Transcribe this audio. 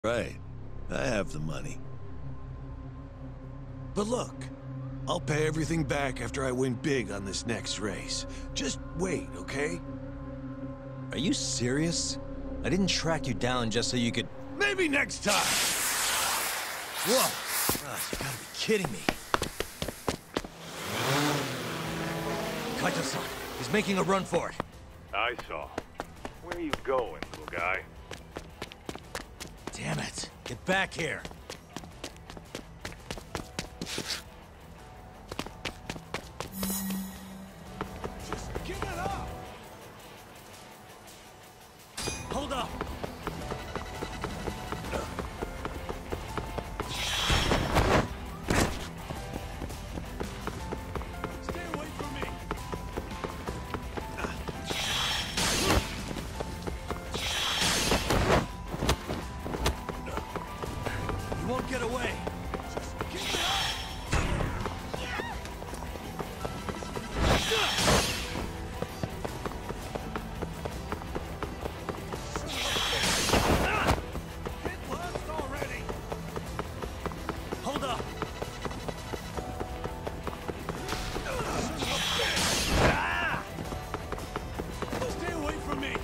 Right. I have the money. But look, I'll pay everything back after I win big on this next race. Just wait, okay? Are you serious? I didn't track you down just so you could... Maybe next time! Whoa! You gotta be kidding me. Kaito-san, he's making a run for it. I saw. Where are you going, little guy? Damn it. Get back here. Just give it up! Hold up! Stay away from me! You won't get away. Just give it up! Get lost already! Hold up! Stay away from me!